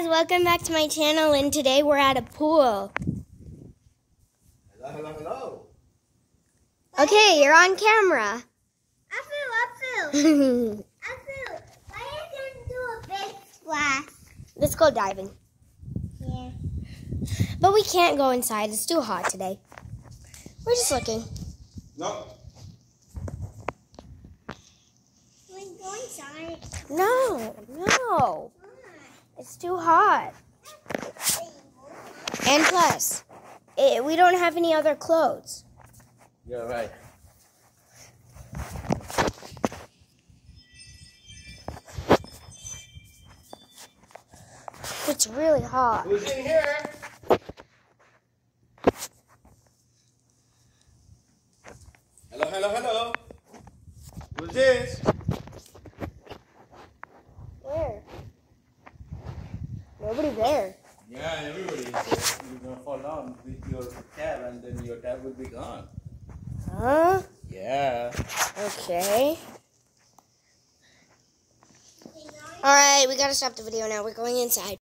guys, welcome back to my channel, and today we're at a pool. Hello. Okay, you're on camera. Afu, why are you going to do a big splash? Let's go diving. Yeah. But we can't go inside, it's too hot today. We're just looking. No. We go inside. No. It's too hot. And plus, we don't have any other clothes. You're right. It's really hot. Who's in here? Hello. Who's this? Where? Nobody there. Yeah, everybody is there. You're gonna fall down with your tab, and then your tab will be gone. Huh? Yeah. Okay. Alright, we gotta stop the video now. We're going inside.